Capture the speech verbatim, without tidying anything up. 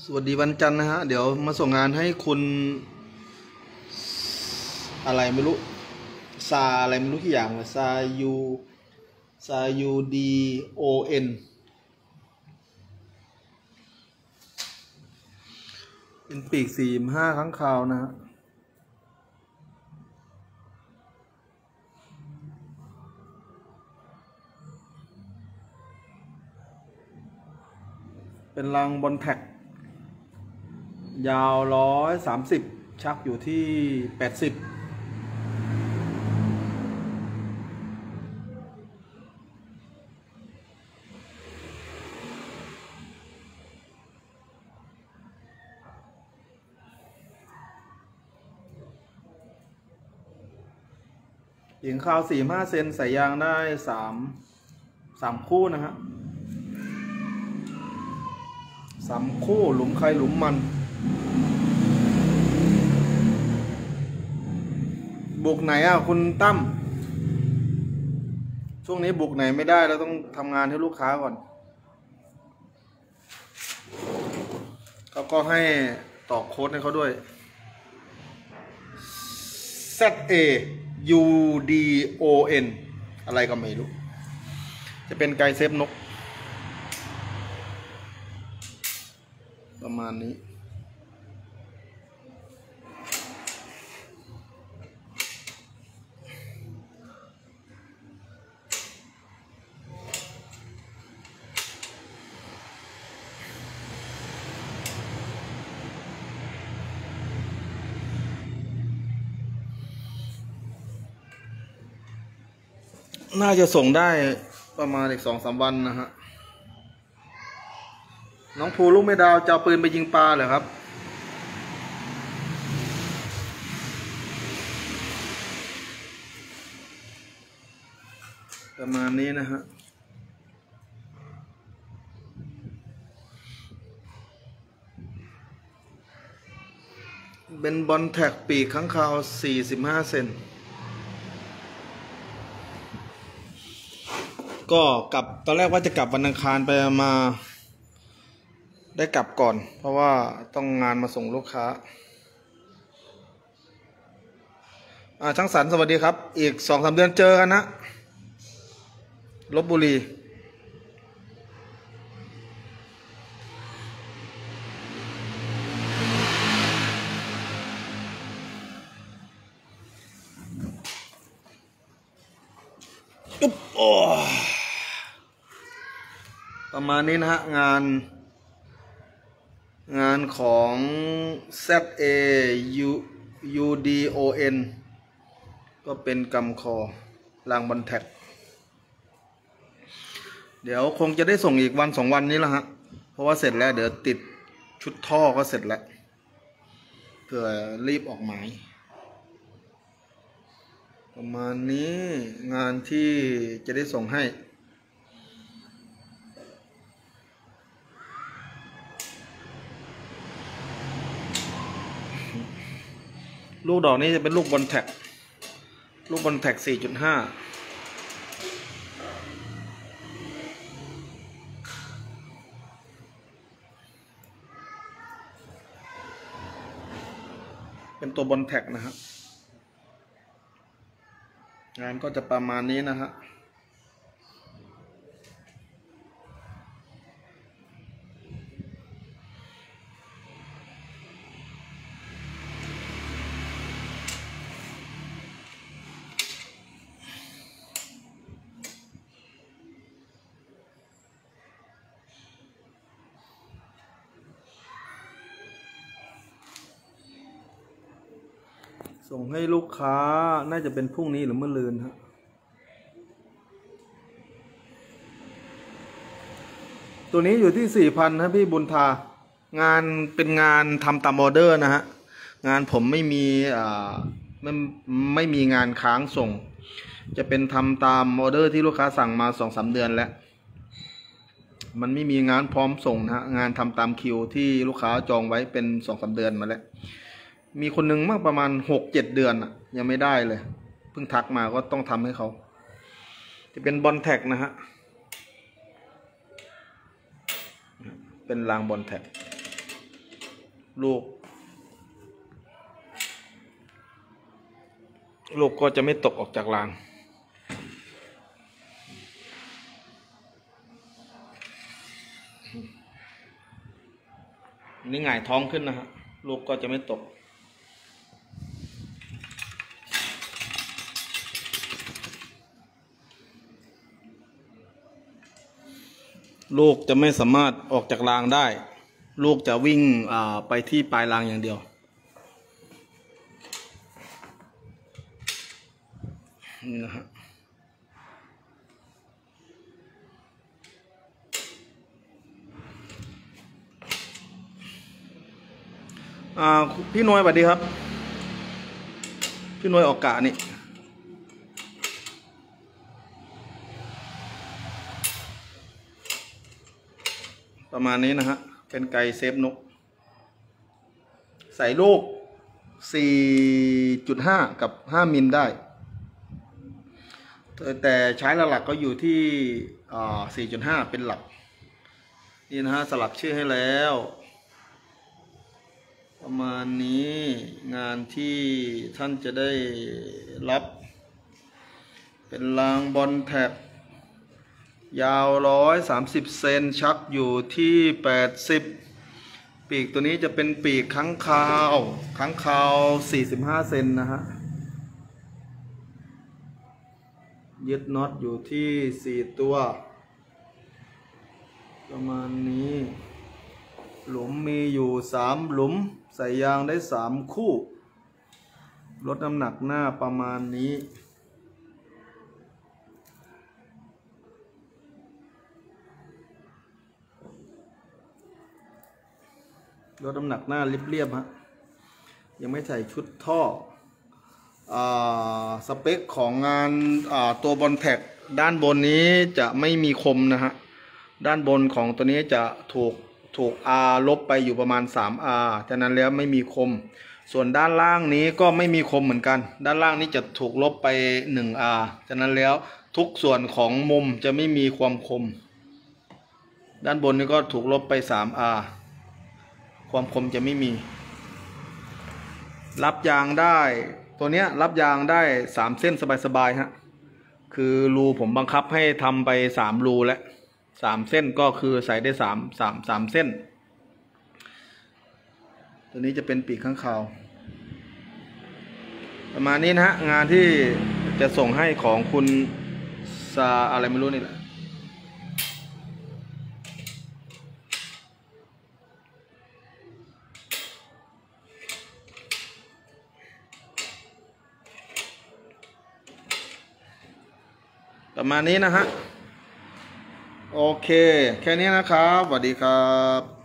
สวัสดีวันจันทร์นะฮะเดี๋ยวมาส่งงานให้คุณอะไรไม่รู้ซาอะไรไม่รู้ที่อย่างเลยซายูซายูดีโอเอ็นเป็นปีกสี่ห้าครั้งคราวนะฮะเป็นรังบอลแท็กยาวร้อยสามสิบชักอยู่ที่แปดสิบหญิงคาวสี่ห้าเซนใส่ยางได้สามสามคู่นะฮะสามคู่หลุมใครหลุมมันบุกไหนอ่ะคุณตั้มช่วงนี้บุกไหนไม่ได้เราต้องทำงานให้ลูกค้าก่อนเขาก็ให้ตอกโค้ดให้เขาด้วย Z A U D O N อะไรก็ไม่รู้จะเป็นไกเซฟนกประมาณนี้น่าจะส่งได้ประมาณอีกสองสามวันนะฮะน้องภูลูกไม่ดาวจะเอาปืนไปยิงปลาเหรอครับประมาณนี้นะฮะเป็นบอลแท็กปีกข้างคาวสี่สิบห้าเซนก็กลับตอนแรกว่าจะกลับวันอังคารไปมาได้กลับก่อนเพราะว่าต้องงานมาส่งลูกค้าอ่าช่างสรรสวัสดีครับอีกสองสามเดือนเจอกันนะลพบุรีอุ๊บโอ้ประมาณนี้นะฮะงานงานของ Z A U D O N ก็เป็นกำคอรางบอลแท็กเดี๋ยวคงจะได้ส่งอีกวันสองวันนี้แล้วฮะเพราะว่าเสร็จแล้วเดี๋ยวติดชุดท่อก็เสร็จแล้วเพื่อรีบออกหมายประมาณนี้งานที่จะได้ส่งให้ลูกดอกนี้จะเป็นลูกบอลแท็กลูกบอลแท็ก สี่จุดห้า เป็นตัวบอลแท็กนะฮะงานก็จะประมาณนี้นะฮะส่งให้ลูกค้าน่าจะเป็นพรุ่งนี้หรือเมื่อลืนฮะตัวนี้อยู่ที่ สี่พัน นะพี่บุญทางานเป็นงานทำตามออเดอร์นะฮะงานผมไม่มีอ่าไม่ไม่มีงานค้างส่งจะเป็นทำตามออเดอร์ที่ลูกค้าสั่งมา สองสาม เดือนแล้วมันไม่มีงานพร้อมส่งนะฮะงานทำตามคิวที่ลูกค้าจองไว้เป็น สองสาม เดือนมาแล้วมีคนหนึ่งมากประมาณ หกเจ็ด เดือนอ่ะยังไม่ได้เลยเพิ่งทักมาก็ต้องทำให้เขาจะเป็นบอลแท็กนะฮะเป็นรางบอลแท็กลูกลูกก็จะไม่ตกออกจากรางนี่หงายท้องขึ้นนะฮะลูกก็จะไม่ตกลูกจะไม่สามารถออกจากรางได้ลูกจะวิ่งไปที่ปลายรางอย่างเดียวนี่นะฮะพี่น้อยสวัสดีครับพี่น้อยออกกะนี่ประมาณนี้นะฮะเป็นไก่เซฟนกใส่ลูก สี่จุดห้า กับห้ามิลได้แต่ใช้หลักๆก็อยู่ที่ สี่จุดห้า เป็นหลักนี่นะฮะสลักชื่อให้แล้วประมาณนี้งานที่ท่านจะได้รับเป็นรางบอลแท็กยาวหนึ่งร้อยสามสิบเซนชักอยู่ที่แปดสิบปีกตัวนี้จะเป็นปีกค้างคาวค้างคาวสี่สิบห้าเซนนะฮะยึดน็อตอยู่ที่สี่ตัวประมาณนี้หลุมมีอยู่สามหลุมใส่ยางได้สามคู่ลดน้ำหนักหน้าประมาณนี้ลดน้ำหนักหน้าเรียบๆฮะยังไม่ใส่ชุดท่อสเปคของงานตัวบอลแท็กด้านบนนี้จะไม่มีคมนะฮะด้านบนของตัวนี้จะถูกถูก R ลบไปอยู่ประมาณ สาม อาร์ ฉะนั้นแล้วไม่มีคมส่วนด้านล่างนี้ก็ไม่มีคมเหมือนกันด้านล่างนี้จะถูกลบไป หนึ่ง อาร์ ฉะนั้นแล้วทุกส่วนของมุมจะไม่มีความคมด้านบนนี้ก็ถูกลบไป สาม อาร์ ความคมจะไม่มีรับยางได้ตัวเนี้ยรับยางได้สามเส้นสบายๆฮะคือรูผมบังคับให้ทำไปสามรูแล้วสามเส้นก็คือใส่ได้สามสามสามเส้นตัวนี้จะเป็นปีกข้างคาวประมาณนี้นะฮะงานที่จะส่งให้ของคุณซาอะไรไม่รู้นี่แหละประมาณนี้นะฮะโอเคแค่นี้นะครับสวัสดีครับ